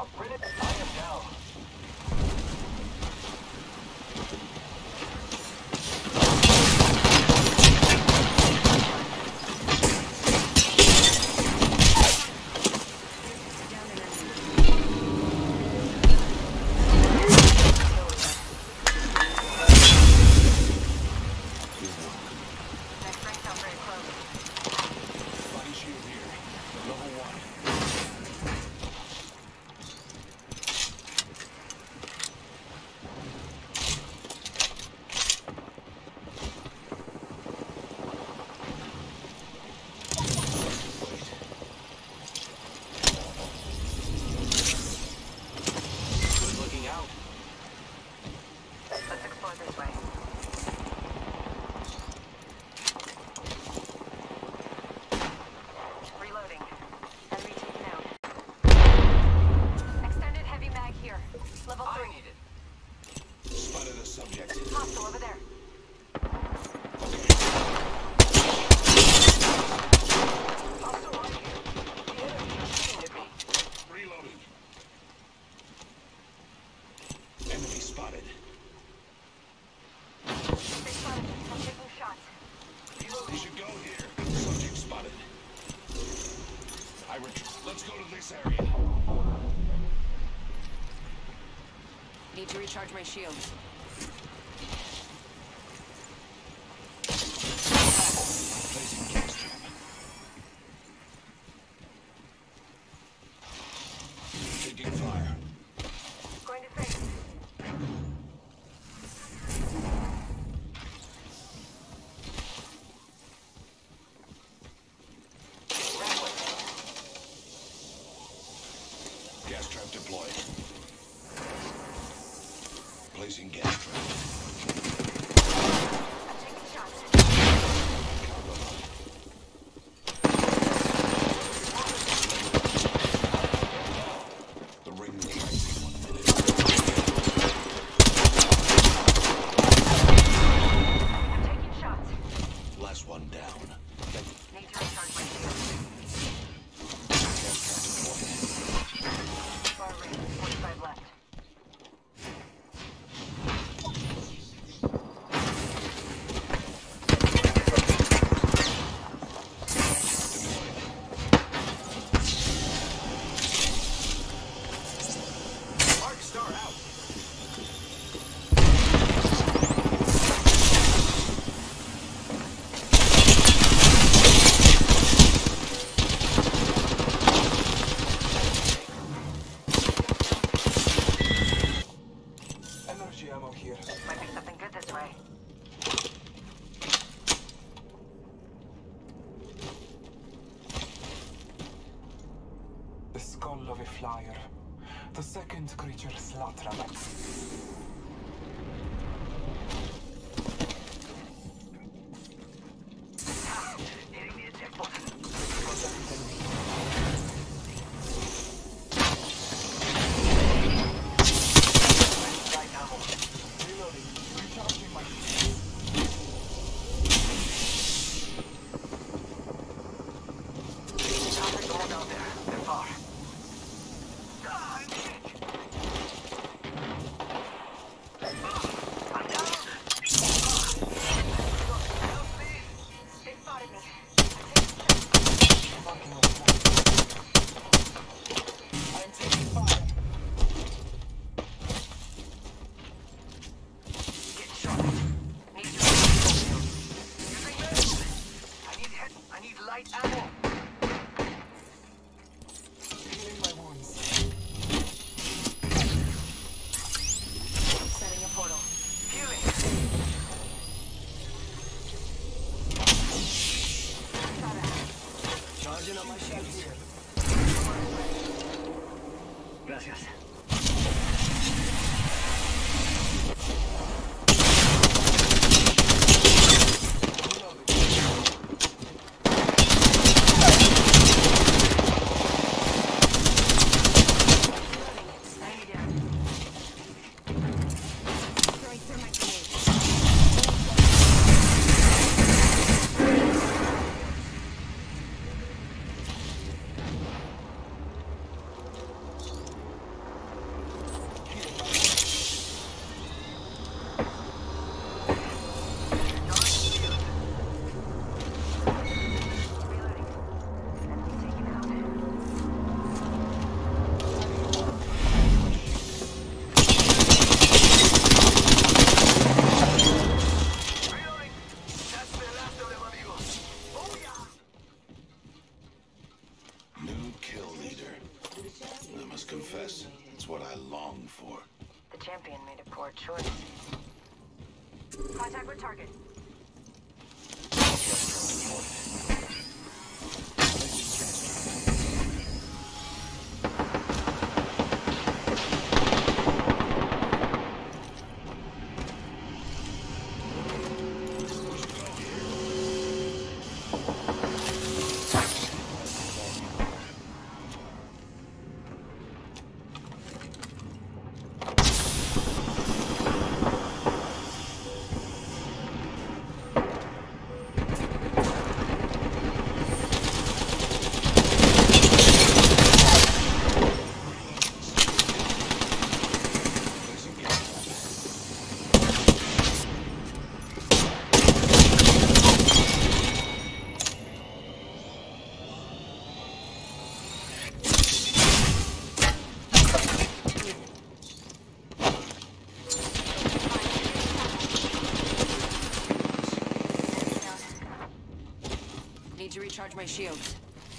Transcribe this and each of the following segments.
Need to recharge my shields. Placing gas trap. Taking fire. Going to face. Gas trap deployed. Placing gas trap. I'm taking shots. The ring will rise in 1 minute. I'm taking shots. Last one down. Need to recharge my shields. Gas trap deployed. Far range, 45 left. Arc Star out. Energy ammo here. Might be something good this way. The skull of a flyer. The second creature slaughter. Hitting the eject button. Right ammo. Reloading. Recharging my Nothing going down there. They're far. Ah, I'm hit. I'm down. Help me. They spotted me. fucking off. I am taking fire. Get shot. Need to reload. Using this. I need light ammo. Healing my wounds. Setting a portal. Healing. Charging on my shields. Gracias. Enemy down. Throwing thermite grenade. must confess, it's what I long for. The champion made a poor choice. Contact with target. Need to recharge my shields.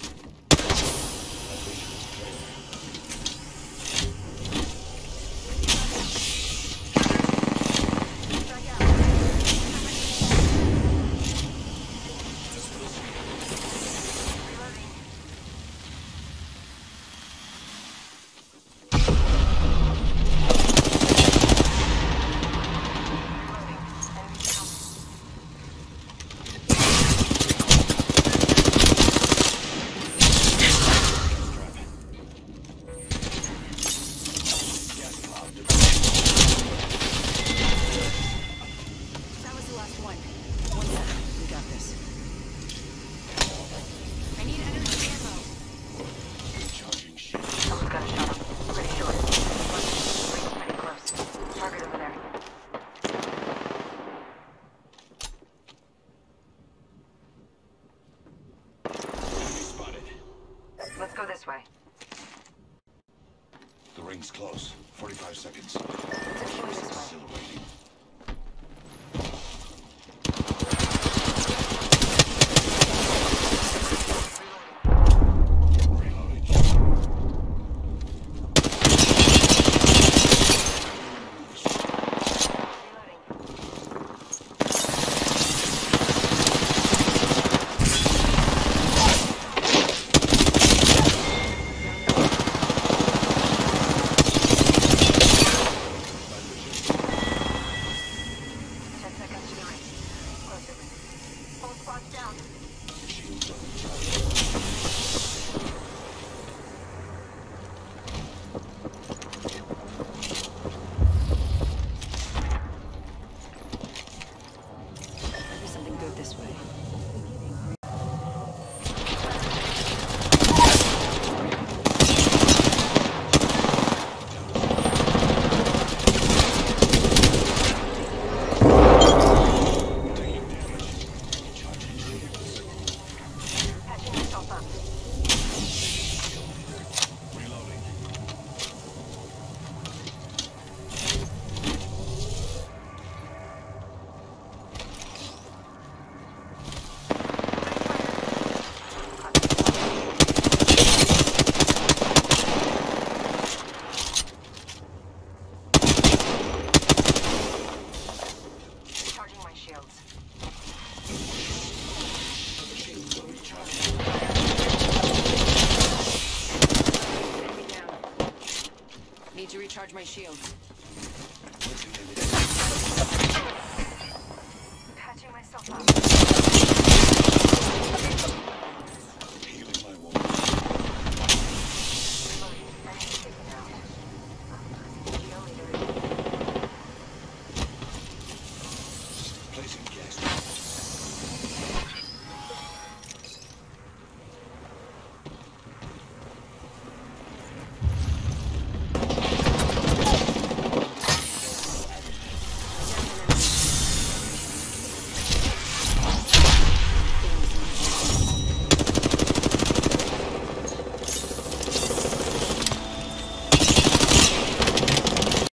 Let's go this way. The ring's close. 45 seconds. Let's go this way. Exhilarating. Need to recharge my shields. Patching myself up.